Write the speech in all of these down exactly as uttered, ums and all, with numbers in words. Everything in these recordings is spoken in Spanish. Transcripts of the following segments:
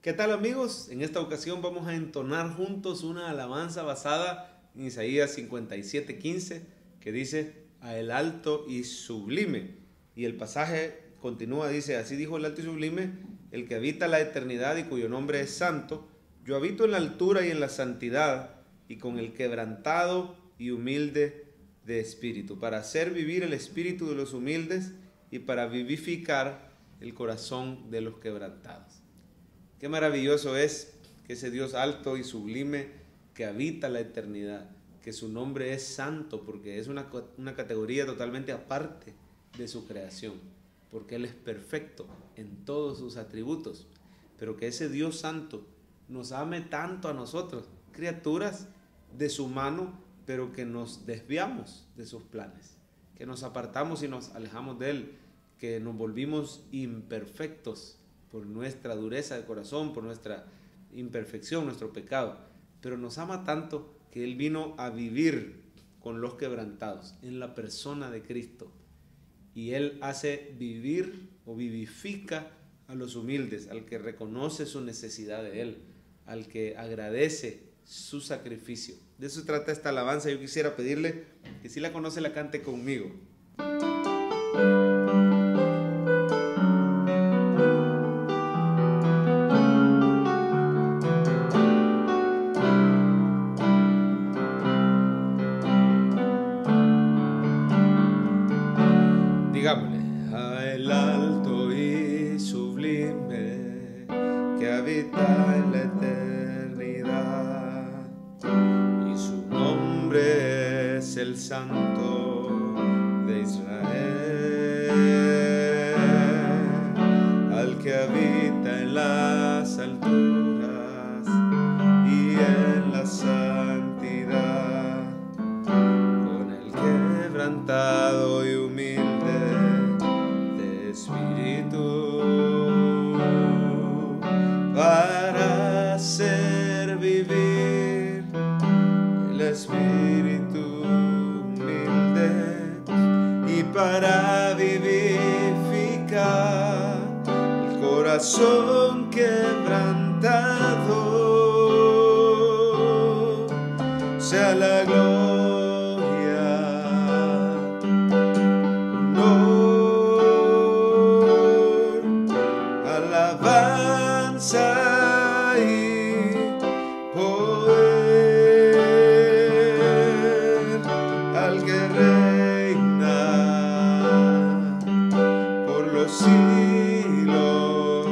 ¿Qué tal, amigos? En esta ocasión vamos a entonar juntos una alabanza basada en Isaías cincuenta y siete, quince, que dice: a el alto y sublime. Y el pasaje continúa, dice: así dijo el alto y sublime, el que habita la eternidad y cuyo nombre es santo. Yo habito en la altura y en la santidad, y con el quebrantado y humilde de espíritu, para hacer vivir el espíritu de los humildes y para vivificar el corazón de los quebrantados. Qué maravilloso es que ese Dios alto y sublime, que habita la eternidad, que su nombre es santo, porque es una, una categoría totalmente aparte de su creación, porque Él es perfecto en todos sus atributos, pero que ese Dios santo nos ame tanto a nosotros, criaturas de su mano, pero que nos desviamos de sus planes, que nos apartamos y nos alejamos de Él, que nos volvimos imperfectos por nuestra dureza de corazón, por nuestra imperfección, nuestro pecado, pero nos ama tanto que Él vino a vivir con los quebrantados en la persona de Cristo, y Él hace vivir o vivifica a los humildes, al que reconoce su necesidad de Él, al que agradece su sacrificio. De eso trata esta alabanza. Yo quisiera pedirle que si la conoce la cante conmigo. Digámosle: a el alto y sublime, que habita en la eternidad, y su nombre es el Santo de Israel, al que habita en las alturas y en la santidad, con el quebrantado y humilde de espíritu, para hacer vivir el espíritu humilde y para vivificar el corazón quebrantado. Sea la gloria, honor, alabanza y poder al que reina por los siglos,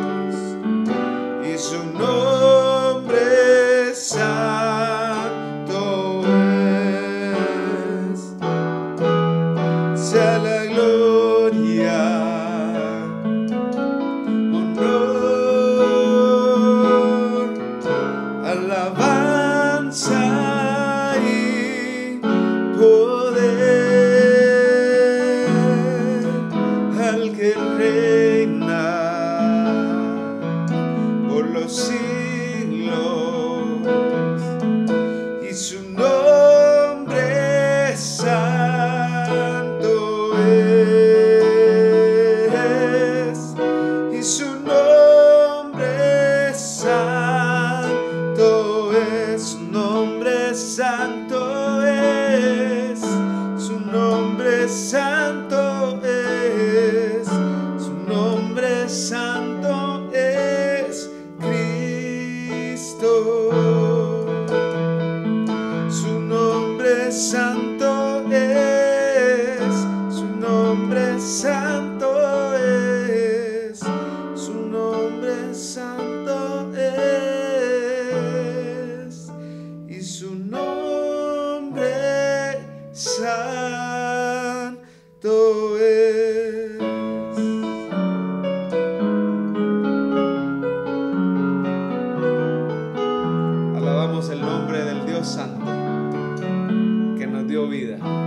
y su nombre santo es. Sea la gloria, honor, alabanza y poder al que reina por los siglos, y su nombre santo es, y su nombre santo es, su nombre santo es, su nombre santo es, su nombre santo es Cristo. Su nombre santo es, su nombre santo es, su nombre santo es, y su nombre santo es. Alabamos el nombre del Dios Santo, que nos dio vida.